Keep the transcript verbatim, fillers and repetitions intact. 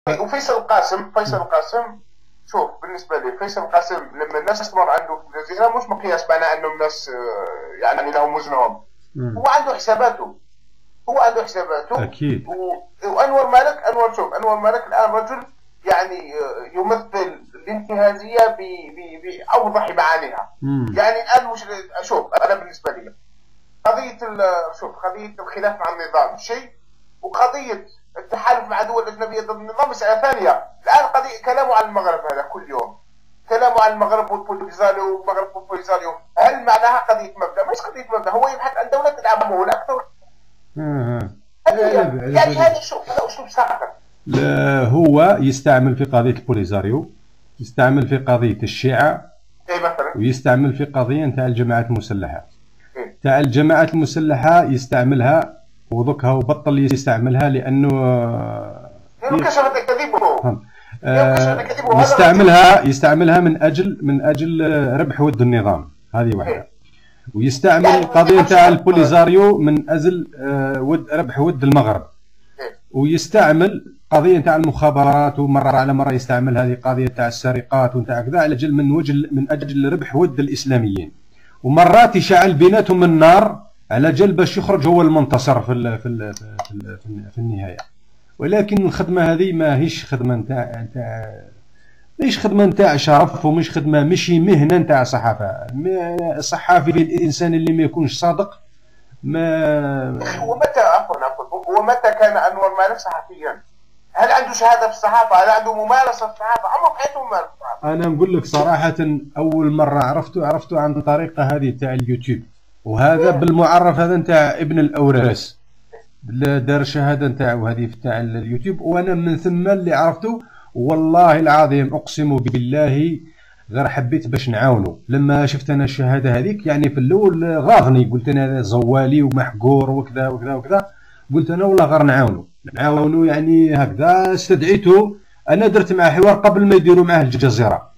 وفيصل القاسم فيصل القاسم شوف، بالنسبه لي فيصل القاسم لما الناس تمر عنده في الجزيره مش مقياس معناه انهم ناس آه، يعني لهم وزنهم. مم. هو عنده حساباته هو عنده حساباته اكيد. و... وانور مالك انور شوف انور مالك الان رجل يعني آه، يمثل الانتهازيه ب... ب... باوضح معانيها. مم. يعني الان مش شوف، انا بالنسبه لي قضيه ال... شوف قضيه الخلاف مع النظام شيء، وقضيه التحالف مع دول اجنبيه ضد النظام مساله ثانيه. الان قضيه كلامه عن المغرب هذا كل يوم، كلامه عن المغرب والبوليزاريو والمغرب والبوليزاريو، هل معناها قضيه مبدا؟ مش قضيه مبدا، هو يبحث عن دوله تدعمه ولا اكثر. آه. يعني هذا شوف هذا اسلوب ساخر. لا، هو يستعمل في قضيه البوليزاريو، يستعمل في قضيه الشيعه، اي مثلا، ويستعمل في قضيه نتاع الجماعات المسلحه. إيه؟ تاع الجماعات المسلحه يستعملها ودوك هو بطل يستعملها لانه انكشفت كذبه. آه يستعملها يستعملها من اجل من اجل ربح ود النظام، هذه واحده. ويستعمل يعني القضيه تاع البوليزاريو من اجل آه ود ربح ود المغرب. ويستعمل قضيه تاع المخابرات، ومره على مره يستعمل هذه قضيه تاع السرقات وتاع كذا على اجل من وجه من اجل ربح ود الاسلاميين. ومرات يشعل بيناتهم النار على جل باش يخرج هو المنتصر في ال في ال في, ال في النهايه. ولكن الخدمه هذه ماهيش خدمه نتاع نتاع مش خدمه نتاع شرف، ومش خدمه مشي مهنه نتاع صحافه. الصحافي الانسان اللي ما يكونش صادق ما. ومتى عفوا عفوا ومتى كان انور مالك صحفيا؟ هل عنده شهاده في الصحافه؟ هل عنده ممارسه في الصحافه؟ عمره في حياته ممارسه في الصحافه. انا نقول لك صراحه، اول مره عرفته عرفته عن طريقه هذه تاع اليوتيوب، وهذا بالمعرف هذا نتاع ابن الاوراس دار الشهاده نتاعو هذه تاع اليوتيوب، وانا من ثم اللي عرفته. والله العظيم اقسم بالله غير حبيت باش نعاونو. لما شفت انا الشهاده هذيك يعني في الاول غاضني، قلت انا زوالي ومحقور وكذا وكذا وكذا، قلت انا والله غير نعاونو نعاونو يعني هكذا. استدعيته، انا درت معاه حوار قبل ما يديروا معاه الجزيره.